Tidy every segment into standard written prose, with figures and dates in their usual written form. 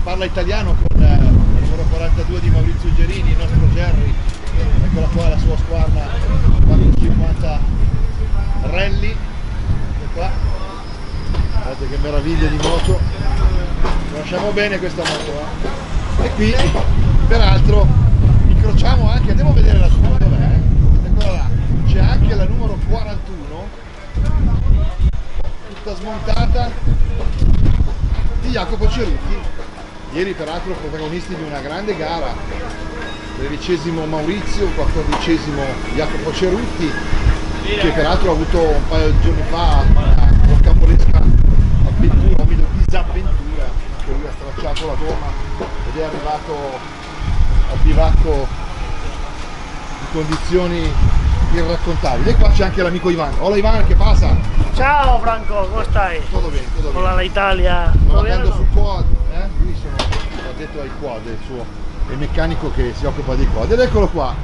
parla italiano con il numero 42 di Maurizio Gerini, il nostro Jerry. Eccola qua la sua squadra 450 rally. Ecco qua. Guardate che meraviglia di moto. Conosciamo bene questa moto, E qui, peraltro, incrociamo anche, andiamo a vedere la sua, dov'è? Eccola là, c'è anche la numero 41, tutta smontata, di Jacopo Cerutti. Ieri peraltro protagonisti di una grande gara, 13° Maurizio, 14° Jacopo Cerutti, che peraltro ha avuto un paio di giorni fa una rocambolesca avventura, o meglio disavventura, che lui ha stracciato la gomma ed è arrivato al bivacco in condizioni irraccontabili. E qua c'è anche l'amico Ivan. Hola Ivan, che passa? Ciao Franco, come stai? Tutto bene, tutto bene. Hola l'Italia. Sto andando sul quad, lui sono addetto ai quad, è il meccanico che si occupa dei quad. Ed eccolo qua.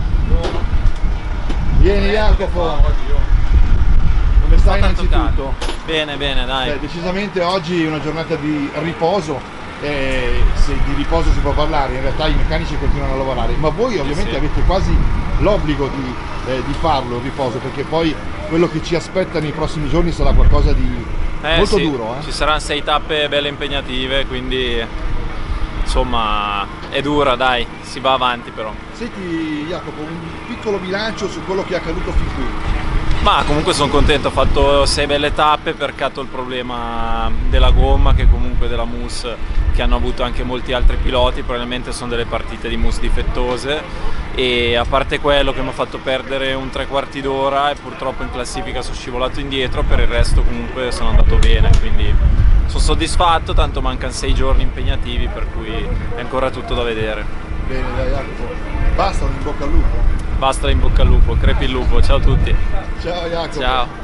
Vieni Jacopo. Come stai innanzitutto? Bene, bene, dai. Beh, decisamente oggi è una giornata di riposo, se di riposo si può parlare, in realtà i meccanici continuano a lavorare, ma voi ovviamente sì. Avete quasi l'obbligo di farlo il riposo, perché poi quello che ci aspetta nei prossimi giorni sarà qualcosa di molto duro. Ci saranno 6 tappe belle impegnative, quindi insomma è dura, dai, si va avanti però. Senti Jacopo, un piccolo bilancio su quello che è accaduto fin qui. Ma comunque sono contento, ho fatto 6 belle tappe, percato il problema della gomma, che comunque della mousse, che hanno avuto anche molti altri piloti, probabilmente sono delle partite di mousse difettose, e a parte quello che mi ha fatto perdere un 3/4 d'ora e purtroppo in classifica sono scivolato indietro, per il resto comunque sono andato bene, quindi sono soddisfatto, tanto mancano 6 giorni impegnativi, per cui è ancora tutto da vedere. Bene dai Jacopo, basta, un in bocca al lupo. Basta, in bocca al lupo, crepi il lupo, ciao a tutti. Ciao Jacopo. Ciao.